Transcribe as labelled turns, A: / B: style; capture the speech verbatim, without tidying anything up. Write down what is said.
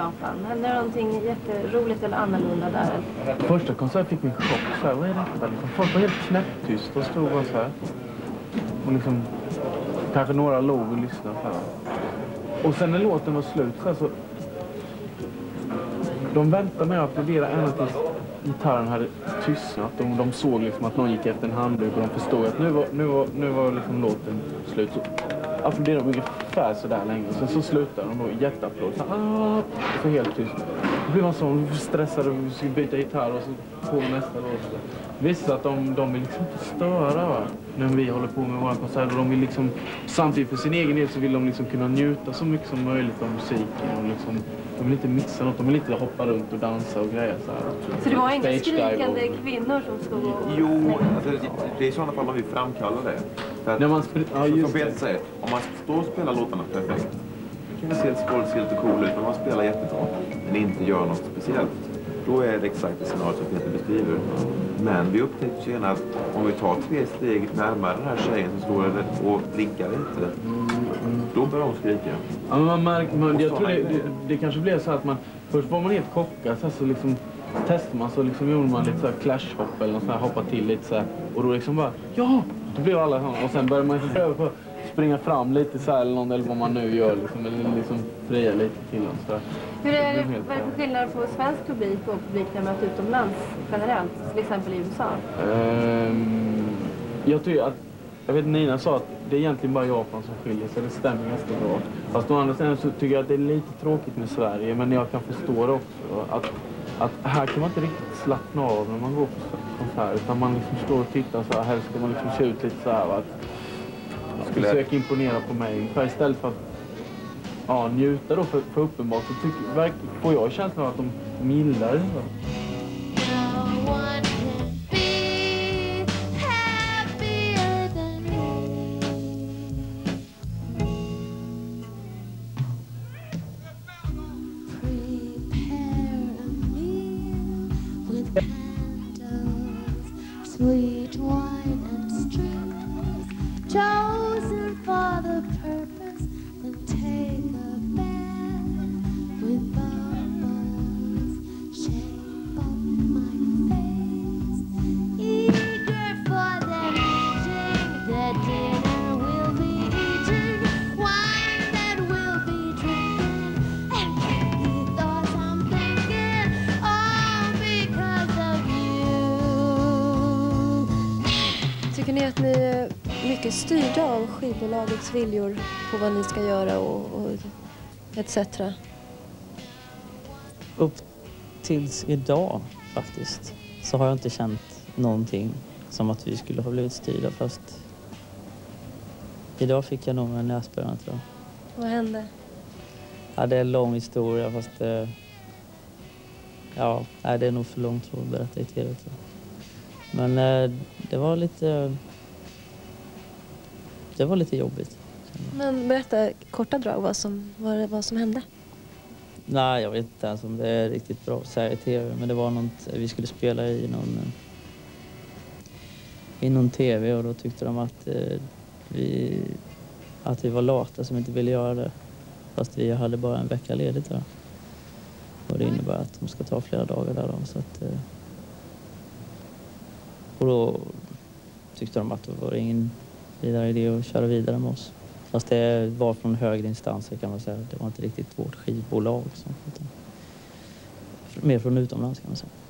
A: Japan? Hände det någonting jätteroligt eller annorlunda där?
B: Första konserten fick vi en chock. Så här, vad är detta? Liksom, folk var helt knäpptyst och stod bara så här. Och liksom, kanske några låg och lyssnade så här. Och sen när låten var slut så, här, så de väntade med att applådera ända tills gitarren hade tystnat. De, de såg liksom att någon gick efter en handduk och de förstod att nu var, nu var, nu var liksom låten slut. Så applåderade de ungefär så där länge. Sen så slutade de då jätteapplåd. Så, ah, så helt tyst. Då blev man så stressad och vi skulle byta gitarr och så på nästa låt. Visst att de, de vill liksom inte störa, va? När vi håller på med våra konserter. Och de vill liksom, samtidigt för sin egen del så vill de liksom kunna njuta så mycket som möjligt av musiken. Och liksom, de vill inte missa något, de vill inte hoppa runt och dansa och grejer så här.
A: Så det var inga skrikande kvinnor som stod och...
C: Jo, alltså, det är i sådana fall man vill framkalla det. För att,
B: när man sp- ja, just
C: som Peter säger, om man står och spelar låtarna perfekt, då kan det se lite lite cool ut, men man spelar jättebra, men inte gör något speciellt. Då är det exakt det scenario som Peter beskriver. Men vi upptäckte senare att om vi tar tre steg närmare den här tjejen som står där och blinkar lite, då börjar hon skrika.
B: Ja, men man märker, man, jag tror det, det, det kanske blev så att man, först var man helt chockad, så, så liksom testade man, så liksom gjorde man lite så här clashhopp eller något sånt här, hoppade till lite så här, och då liksom bara, ja, då blev alla sådana, och sen började man pröva på springa fram lite så här eller någon, eller vad man nu gör liksom, eller liksom fria lite till dem så.
A: Hur är det, vad är det för skillnad på svensk publik och publik när man är utomlands generellt, till exempel i U S A?
B: Um, jag tycker att, jag vet Nina sa att det är egentligen bara Japan som skiljer sig, det stämmer ganska bra. Fast å andra sidan så tycker jag att det är lite tråkigt med Sverige, men jag kan förstå det också. Att, att här kan man inte riktigt slappna av när man går på konsert, utan man liksom står och tittar så här, här ska man liksom se ut lite så här, va? Att
C: Skulle...
B: försöka imponera på mig, för istället för att ja, njuta då, för, för uppenbart så tycker, får jag känslan av att de, de gillar det.
D: Sweet wine and strings chosen for the purpose, then take a bath with bubbles, shape up my face, eager for the meeting, the dinner will be eating, wine that will be drinking, and pretty thoughts I'm thinking, all because of you.
E: Tycker ni att ni är mycket styrda av skivbolagets viljor på vad ni ska göra och, och et cetera?
F: Upp tills idag faktiskt så har jag inte känt någonting som att vi skulle ha blivit styrda, fast idag fick jag nog en näsbörjan, tror jag.
E: Vad hände?
F: Ja, det är en lång historia, fast det, ja, det är nog för långt för att berätta i tv. Men det var lite det var lite jobbigt.
E: Men berätta korta drag vad som, vad, vad som hände.
F: Nej, jag vet inte ens om det är riktigt bra att säga i tv, men det var något, vi skulle spela i någon i någon tv, och då tyckte de att eh, vi att vi var lata som inte ville göra det, fast vi hade bara en vecka ledigt där. Och det innebär att de ska ta flera dagar där då, så att eh, och då tyckte de att det var ingen vidare idé att köra vidare med oss. Fast det var från högre instanser, kan man säga. Det var inte riktigt vårt skivbolag. Så, utan mer från utomlands, kan man säga.